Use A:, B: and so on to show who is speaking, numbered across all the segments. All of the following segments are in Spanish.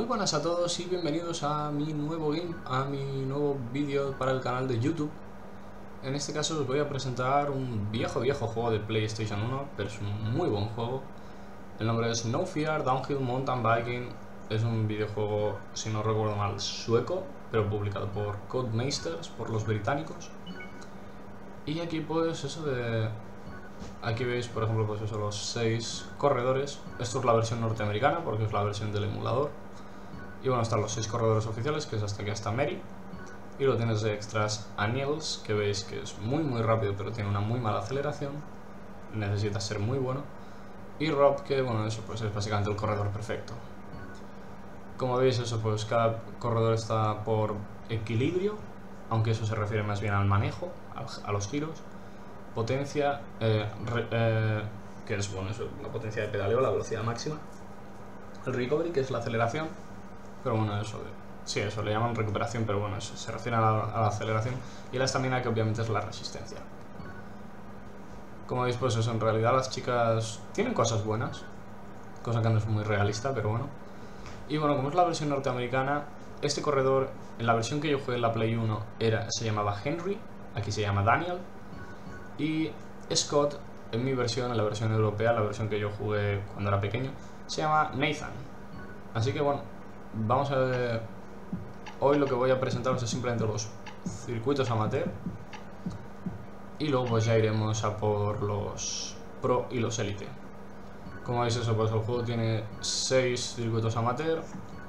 A: buenas a todos y bienvenidos a mi nuevo vídeo para el canal de YouTube. En este caso os voy a presentar un viejo juego de PlayStation 1, pero es un muy buen juego. El nombre es No Fear Downhill Mountain Biking. Es un videojuego, si no recuerdo mal, sueco, pero publicado por Codemasters, por los británicos. Y aquí pues aquí veis, por ejemplo, pues eso, los 6 corredores. Esto es la versión norteamericana porque es la versión del emulador. Y bueno, están los 6 corredores oficiales, que es hasta aquí, hasta Mary. Y luego tienes de extras a Niels, que veis que es muy rápido, pero tiene una muy mala aceleración. Necesita ser muy bueno. Y Rob, que bueno, eso pues es básicamente el corredor perfecto. Como veis, eso pues cada corredor está por equilibrio, aunque eso se refiere más bien al manejo, a los giros. Potencia, que es bueno, eso, la potencia de pedaleo, la velocidad máxima. El recovery, que es la aceleración. Pero bueno, sí, eso le llaman recuperación, pero bueno, eso se refiere a la aceleración. Y la estamina, que obviamente es la resistencia. Como veis, pues eso, en realidad las chicas tienen cosas buenas, cosa que no es muy realista, pero bueno. Y bueno, como es la versión norteamericana, este corredor, en la versión que yo jugué en la Play 1, se llamaba Henry, aquí se llama Daniel. Y Scott, en mi versión, en la versión europea, la versión que yo jugué cuando era pequeño, se llama Nathan. Así que bueno, vamos a ver. Hoy lo que voy a presentaros es simplemente los circuitos amateur. Y luego pues ya iremos a por los pro y los elite. Como veis, eso pues el juego tiene 6 circuitos amateur,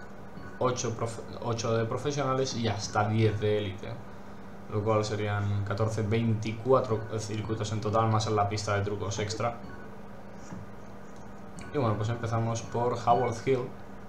A: 8 de profesionales y hasta 10 de elite. Lo cual serían 14, 24 circuitos en total, más en la pista de trucos extra. Y bueno, pues empezamos por Howard Hill.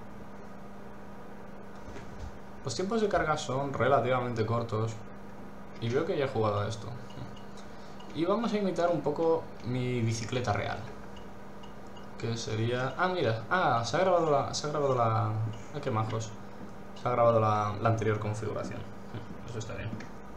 A: Los tiempos de carga son relativamente cortos y veo que ya he jugado a esto. Y vamos a imitar un poco mi bicicleta real, que sería... Ah, mira, se ha grabado la... qué majos. Se ha grabado la anterior configuración. Eso está bien.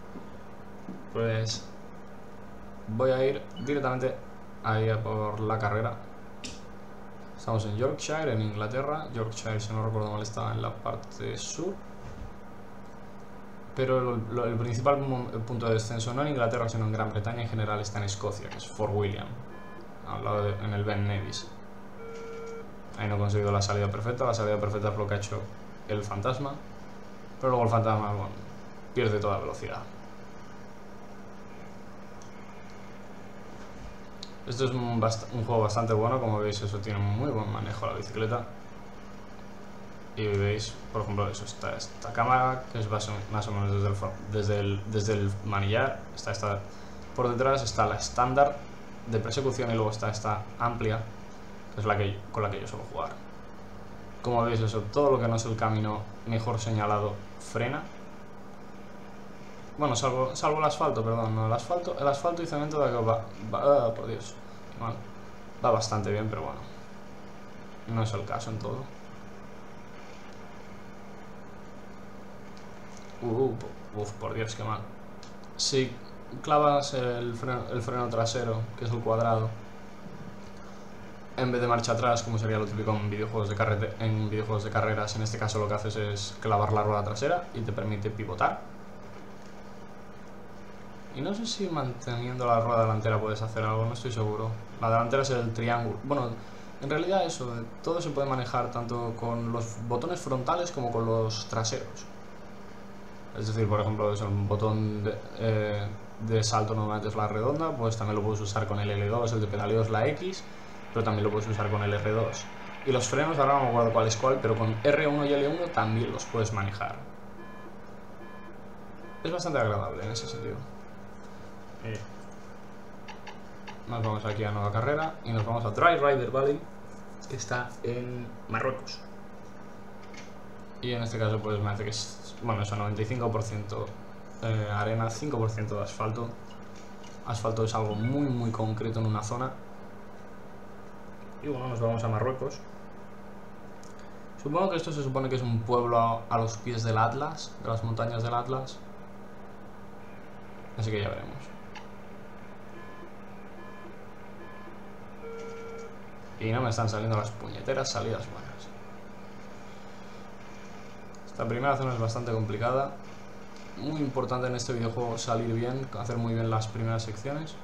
A: Pues voy a ir directamente ahí a por la carrera. Estamos en Yorkshire, en Inglaterra. Yorkshire, si no recuerdo mal, está en la parte sur. Pero el principal punto de descenso, no en Inglaterra, sino en Gran Bretaña en general, está en Escocia, que es Fort William, al lado en el Ben Nevis. Ahí no he conseguido la salida perfecta es lo que ha hecho el fantasma. Pero luego el fantasma, bueno, pierde toda velocidad. Esto es un juego bastante bueno, como veis, eso tiene muy buen manejo la bicicleta. Y veis, por ejemplo, eso está esta cámara, que es más o menos desde el manillar. Está por detrás, está la estándar de persecución y luego está esta amplia, que es con la que yo suelo jugar. Como veis, eso, todo lo que no es el camino mejor señalado frena. Bueno, salvo el asfalto, perdón, no, el asfalto y cemento de que va por Dios, qué mal. Va bastante bien, pero bueno, no es el caso en todo. Por Dios, qué mal. Si clavas el freno trasero, que es el cuadrado, en vez de marcha atrás, como sería lo típico en videojuegos de carreras, en este caso lo que haces es clavar la rueda trasera y te permite pivotar. Y no sé si manteniendo la rueda delantera puedes hacer algo, no estoy seguro. La delantera es el triángulo. Bueno, en realidad eso, todo se puede manejar tanto con los botones frontales como con los traseros. Es decir, por ejemplo, es un botón de salto normalmente es la redonda, pues también lo puedes usar con el L2, el de pedaleo es la X, pero también lo puedes usar con el R2. Y los frenos, ahora no me acuerdo cuál es cuál, pero con R1 y L1 también los puedes manejar. Es bastante agradable en ese sentido. Nos vamos aquí a nueva carrera y nos vamos a Dry River Valley, que está en Marruecos. Y en este caso pues me hace que es, bueno, eso, 95% arena, 5% de asfalto. Asfalto es algo muy concreto en una zona. Y bueno, nos vamos a Marruecos. Supongo que esto se supone que es un pueblo a los pies del Atlas, de las montañas del Atlas. Así que ya veremos. Y no me están saliendo las puñeteras salidas buenas. Esta primera zona es bastante complicada. Muy importante en este videojuego salir bien, hacer muy bien las primeras secciones.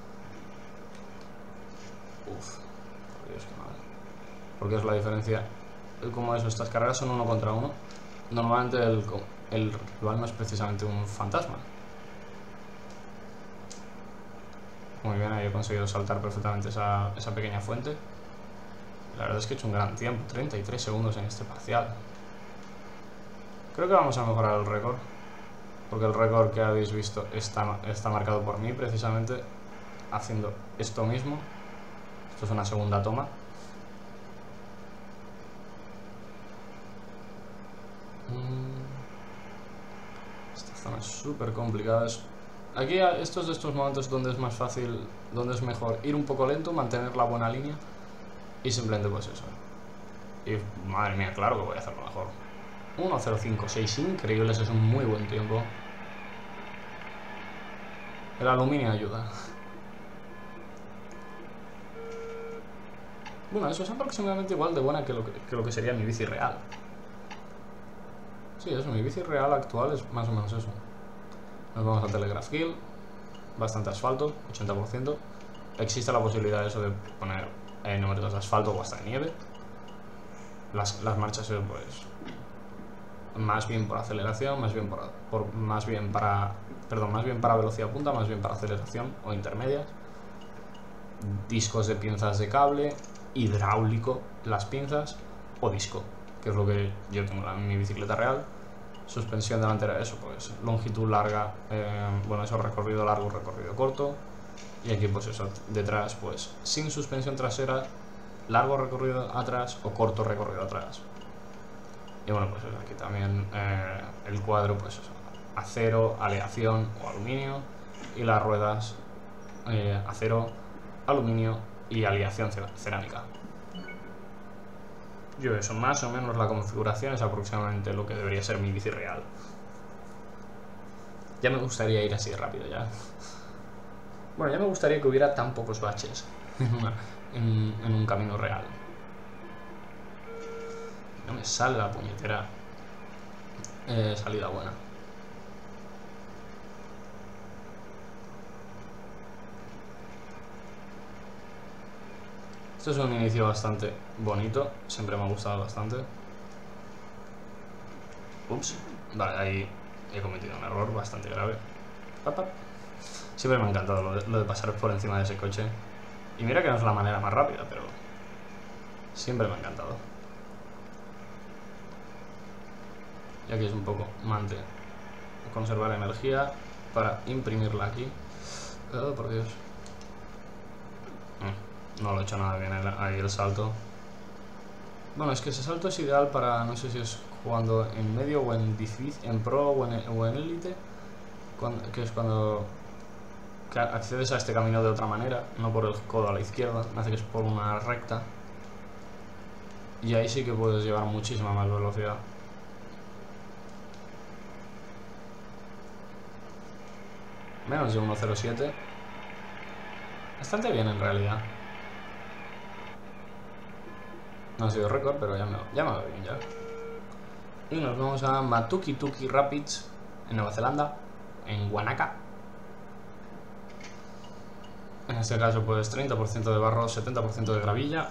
A: Uf, por Dios, qué mal. Porque es la diferencia. Como eso, estas carreras son 1 contra 1. Normalmente el rival no es precisamente un fantasma. Muy bien, ahí he conseguido saltar perfectamente esa pequeña fuente. La verdad es que he hecho un gran tiempo, 33 segundos en este parcial. Creo que vamos a mejorar el récord, porque el récord que habéis visto está marcado por mí precisamente haciendo esto mismo. Esto es una segunda toma. Esta zona es súper complicada. Aquí estos de estos momentos donde es más fácil, donde es mejor ir un poco lento, mantener la buena línea y simplemente pues eso. Y madre mía, claro que voy a hacerlo mejor. 1.05.6, increíbles, es un muy buen tiempo. El aluminio ayuda. Bueno, eso es aproximadamente igual de buena que lo que sería mi bici real. Sí, eso, mi bici real actual es más o menos eso. Nos vamos a Telegraph Hill, bastante asfalto, 80%. Existe la posibilidad de eso de poner números de asfalto o hasta de nieve. Las marchas, pues, más bien por aceleración, más bien para velocidad punta, más bien para aceleración o intermedias. Discos de pinzas de cable, hidráulico las pinzas o disco, que es lo que yo tengo en mi bicicleta real. Suspensión delantera, eso pues longitud larga, bueno, eso recorrido largo, recorrido corto. Y aquí pues eso, detrás pues sin suspensión trasera, largo recorrido atrás o corto recorrido atrás. Y bueno, pues aquí también el cuadro, pues eso, acero, aleación o aluminio. Y las ruedas, acero, aluminio y aleación cerámica. Yo eso, más o menos la configuración es aproximadamente lo que debería ser mi bici real. Ya me gustaría ir así de rápido ya. Bueno, ya me gustaría que hubiera tan pocos baches en un camino real. No me sale la puñetera salida buena. Esto es un inicio bastante bonito, siempre me ha gustado bastante. Ups, vale, ahí he cometido un error bastante grave. Siempre me ha encantado lo de pasar por encima de ese coche. Y mira que no es la manera más rápida, pero siempre me ha encantado. Y aquí es un poco conservar energía para imprimirla aquí. Oh, por Dios. No lo he hecho nada bien ahí el salto. Bueno, es que ese salto es ideal para, no sé si es jugando en medio o en difícil, en pro o en élite, que es cuando accedes a este camino de otra manera, no por el codo a la izquierda, me hace que es por una recta. Y ahí sí que puedes llevar muchísima más velocidad. Menos de 1.07. Bastante bien en realidad. No ha sido récord, pero ya me va bien ya. Y nos vamos a Matukituki Rapids, en Nueva Zelanda, en Wanaka. En este caso pues 30% de barro, 70% de gravilla.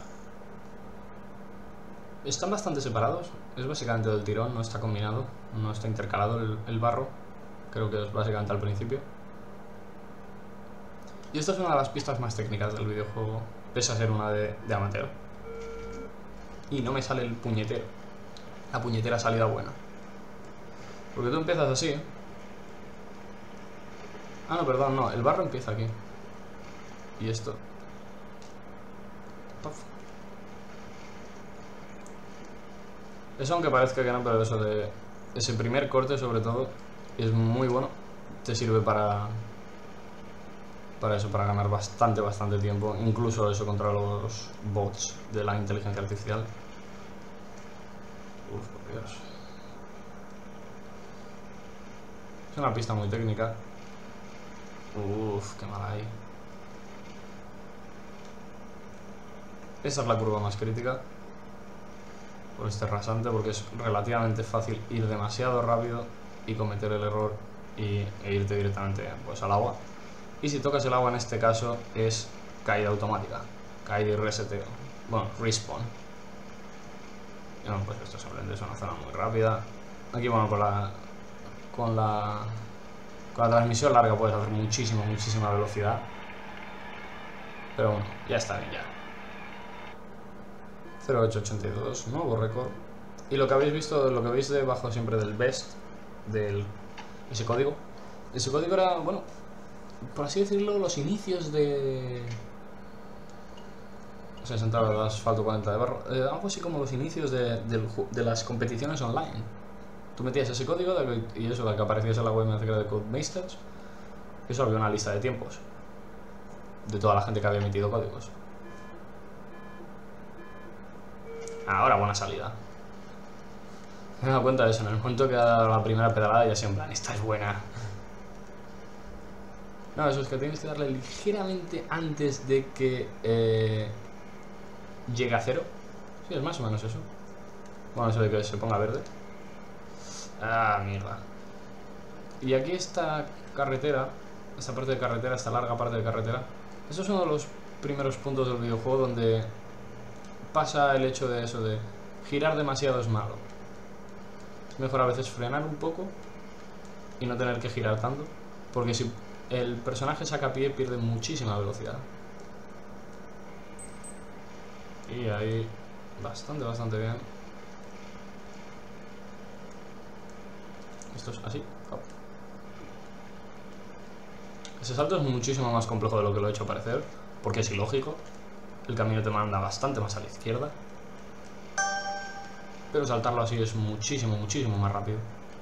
A: Están bastante separados, es básicamente del tirón, no está combinado, no está intercalado el barro. Creo que es básicamente al principio. Y esta es una de las pistas más técnicas del videojuego, pese a ser una de amateur. Y no me sale el puñetero, la puñetera salida buena. Porque tú empiezas así. Ah, no, perdón, no, el barro empieza aquí. Y esto. Eso, aunque parezca que no, pero eso de ese primer corte sobre todo es muy bueno. Te sirve para eso, para ganar bastante tiempo. Incluso eso contra los bots de la inteligencia artificial. Uf, por Dios. Es una pista muy técnica. Uf, qué mal ahí. Esta es la curva más crítica. por este rasante, porque es relativamente fácil ir demasiado rápido y cometer el error e irte directamente pues al agua. Y si tocas el agua en este caso es caída automática, caída y reseteo, bueno, respawn. Y bueno, pues esto simplemente es una zona muy rápida. Aquí bueno, con la transmisión larga puedes hacer muchísima velocidad. Pero bueno, ya está bien ya. 0882, nuevo récord. Y lo que habéis visto, lo que veis debajo siempre del best, ese código era, bueno, por así decirlo, los inicios de 60 de asfalto, 40 de barro, algo así como los inicios de las competiciones online. Tú metías ese código y eso, de que aparecías en la web de Codemasters, y eso había una lista de tiempos de toda la gente que había emitido códigos. Ahora buena salida. Me he dado cuenta de eso, en el momento que ha dado la primera pedalada ya sé en plan, esta es buena. No, eso es que tienes que darle ligeramente antes de que llegue a cero. Sí, es más o menos eso. Bueno, eso de que se ponga verde. Ah, mierda. Y aquí esta carretera, esta parte de carretera, esta larga parte de carretera, eso es uno de los primeros puntos del videojuego donde pasa el hecho de eso, de girar demasiado es malo. Es mejor a veces frenar un poco y no tener que girar tanto, porque si el personaje saca pie pierde muchísima velocidad. Y ahí bastante bien. Esto es así. Oh. Ese salto es muchísimo más complejo de lo que lo he hecho parecer, porque es ilógico. El camino te manda bastante más a la izquierda, pero saltarlo así es muchísimo más rápido.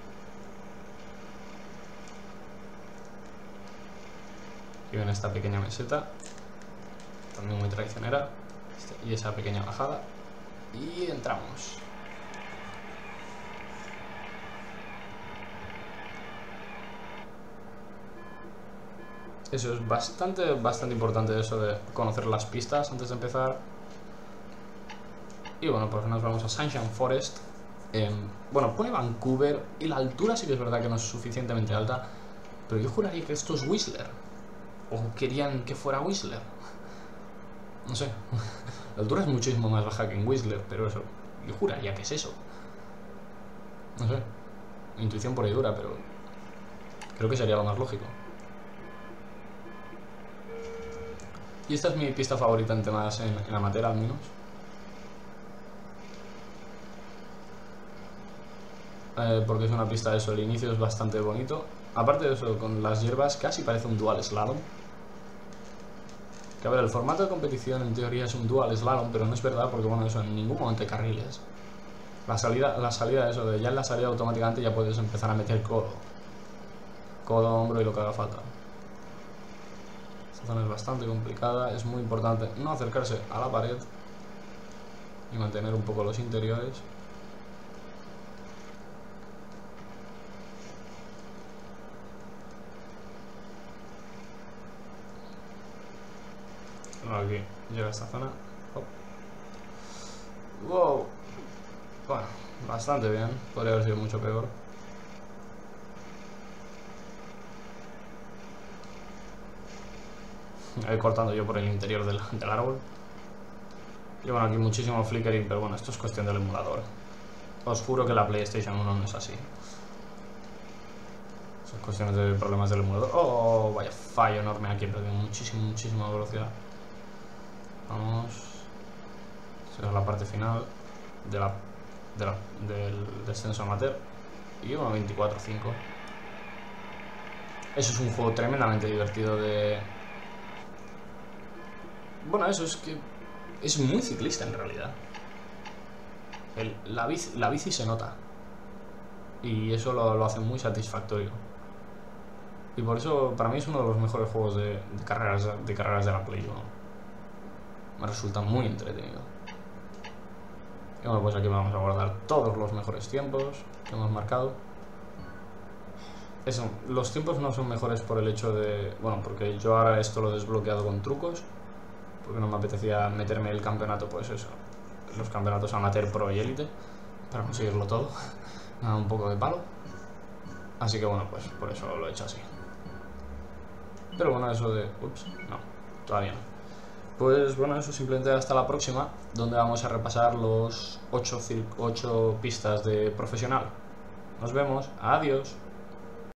A: Aquí viene esta pequeña meseta, también muy traicionera, y esa pequeña bajada, y entramos. Eso es bastante importante, eso de conocer las pistas antes de empezar. Y bueno, pues nos vamos a Sunshine Forest. Bueno, pone Vancouver y la altura sí que es verdad que no es suficientemente alta, pero yo juraría que esto es Whistler. O querían que fuera Whistler. No sé. La altura es muchísimo más baja que en Whistler, pero eso, yo juraría que es eso. No sé. Intuición por ahí dura, pero creo que sería lo más lógico. Y esta es mi pista favorita en temas en amateur al menos. Porque es una pista de eso, el inicio es bastante bonito. Aparte de eso, con las hierbas casi parece un dual slalom. Que a ver, el formato de competición en teoría es un dual slalom, pero no es verdad porque bueno, eso en ningún momento hay carriles. La salida eso, de ya en la salida automáticamente ya puedes empezar a meter codo, hombro y lo que haga falta. Esta zona es bastante complicada, es muy importante no acercarse a la pared y mantener un poco los interiores. Aquí llega esta zona. Oh. Wow. Bueno, bastante bien. Podría haber sido mucho peor. Ahí cortando yo por el interior del árbol. Y bueno, aquí muchísimo flickering, pero bueno, esto es cuestión del emulador. Os juro que la PlayStation 1 no es así. Son cuestiones de problemas del emulador. Oh, vaya fallo enorme aquí, perdido muchísima velocidad. Vamos. Esta es la parte final del descenso amateur. Y 1.24.5. Eso es un juego tremendamente divertido de... Bueno, eso es que es muy ciclista en realidad. La bici se nota. Y eso lo hace muy satisfactorio. Y por eso para mí es uno de los mejores juegos de carreras de la Play 1. Me resulta muy entretenido. Y bueno, pues aquí vamos a guardar todos los mejores tiempos que hemos marcado. Eso, los tiempos no son mejores por el hecho de... Bueno, porque yo ahora esto lo he desbloqueado con trucos, porque no me apetecía meterme el campeonato, pues eso. los campeonatos amateur, pro y élite, para conseguirlo todo. Me da un poco de palo. Así que bueno, pues por eso lo he hecho así. Pero bueno, eso de... Ups, no, todavía no. Pues bueno, eso, simplemente hasta la próxima, donde vamos a repasar los 8 pistas de profesional. Nos vemos, adiós.